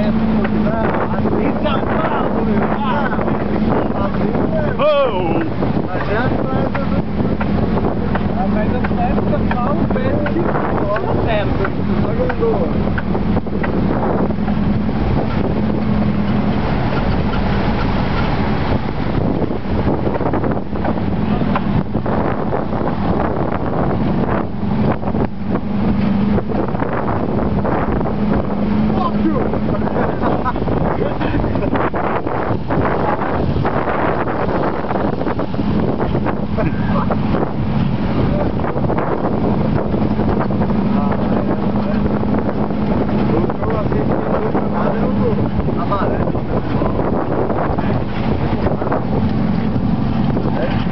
Assim safado, meu. Mas eu peço que eu falo, peço que certo.